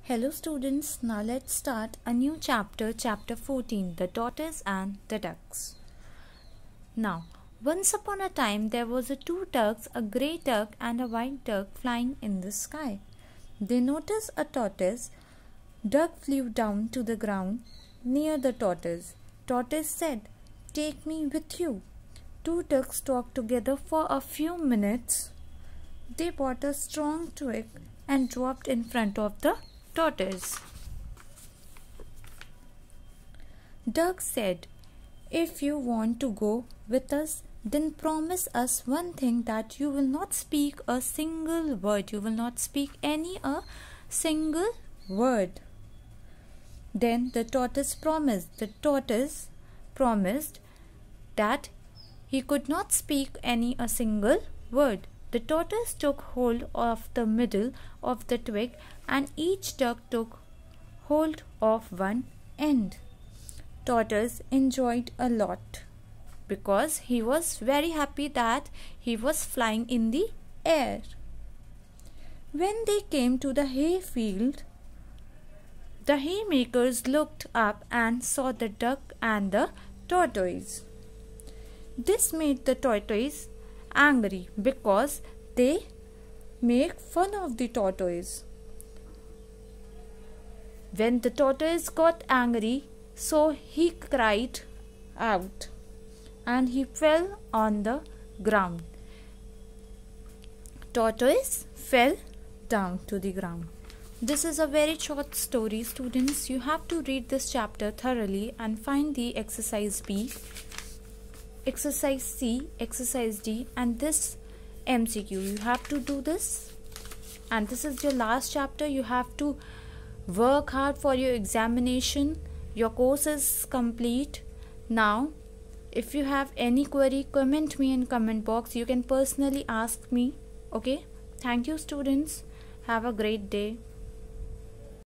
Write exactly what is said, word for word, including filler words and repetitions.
Hello students, now let's start a new chapter, chapter fourteen, the tortoise and the ducks. Now, once upon a time there was a two ducks, a grey duck and a white duck flying in the sky. They noticed a tortoise. Duck flew down to the ground near the tortoise. Tortoise said, "Take me with you." Two ducks talked together for a few minutes. They bought a strong twig and dropped in front of the tortoise. Duck said, "If you want to go with us, then promise us one thing, that you will not speak a single word. You will not speak any a single word." Then the tortoise promised. The tortoise promised that he could not speak any a single word. The tortoise took hold of the middle of the twig and each duck took hold of one end. Tortoise enjoyed a lot because he was very happy that he was flying in the air. When they came to the hay field, the haymakers looked up and saw the duck and the tortoise. This made the tortoise angry because they make fun of the tortoise. When the tortoise got angry, so he cried out and he fell on the ground. Tortoise fell down to the ground. This is a very short story, students. You have to read this chapter thoroughly and find the exercise B, exercise C, exercise D and this M C Q. You have to do this, and this is your last chapter. You have to work hard for your examination. Your course is complete. Now, if you have any query, comment me in comment box. You can personally ask me. Okay? Thank you, students. Have a great day.